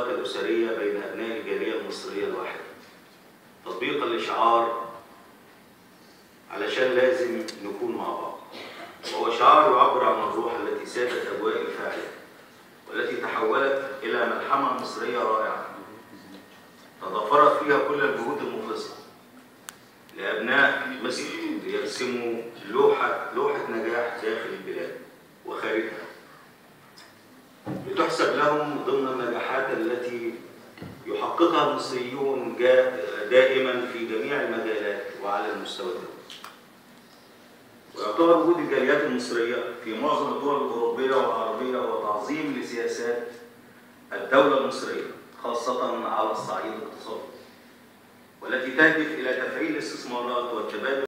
الأسرية بين أبناء الجالية المصرية الواحدة، تطبيقا لشعار علشان لازم نكون مع بعض، وهو شعار يعبر عن الروح التي سادت أجواء الفاعلة والتي تحولت إلى ملحمة مصرية رائعة تضافرت فيها كل الجهود المخلصة لأبناء مصر ليرسموا لوحة نجاح داخل البلاد وخارجها، لتحسب لهم ضمن النجاحات التي يحققها المصريون دائما في جميع المجالات وعلى المستوى الدولي. ويعتبر وجود الجاليات المصرية في معظم الدول الأوروبية والعربية هو تعظيم لسياسات الدولة المصرية خاصة على الصعيد الاقتصادي، والتي تهدف إلى تفعيل الاستثمارات والتبادل